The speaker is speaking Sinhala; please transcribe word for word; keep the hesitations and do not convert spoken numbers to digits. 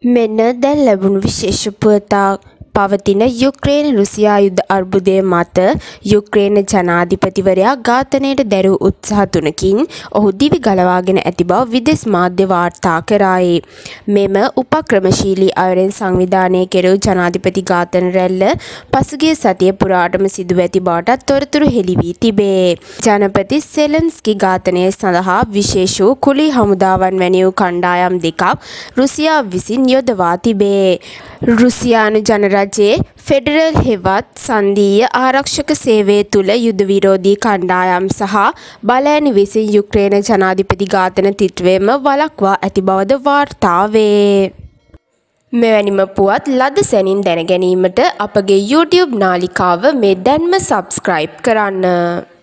මෙන්න දැන් ලැබුණු විශේෂ පුවතක්. පවතින යුක්‍රේන රුසියා යුද්ධ අර්බුදය මත යුක්‍රේන ජනාධිපතිවරයා ඝාතනයට දැරූ උත්සාහ තුනකින් ඔහු දිවි ගලවාගෙන ඇති බව විදෙස් මාධ්‍ය වාර්තා කරයි. මෙම උපක්‍රමශීලී අයුරින් සංවිධානය කෙරෙහි ජනාධිපති ඝාතන රැල්ල පසුගිය සතිය පුරාටම සිදුව ඇති බවටත් තොරතුරු හෙළි වී තිබේ. ජනපති සෙලන්ස්කි ඝාතනය සඳහා විශේෂ වූ කුලී හමුදාවන් වැනි වූ කණ්ඩායම් දෙකක් රුසියාව විසින් යොදවා තිබේ. රුසියානු ජනරජයේ ෆෙඩරල් හෙවත් සංධීය ආරක්ෂක සේවය තුළ යුද විරෝධී කණ්ඩායම් සහ බලෑනි විසින් යුක්‍රේන ජනාධිපති ඝාතන තිත්වයම වළක්වා ඇති බවද වාර්තා වේ. මෙවැනිම පුවත් ලද සැනින් දැන ගැනීමට අපගේ YouTube නාලිකාව මේ දැන්ම සබ්ස්ක්‍රයිබ් කරන්න.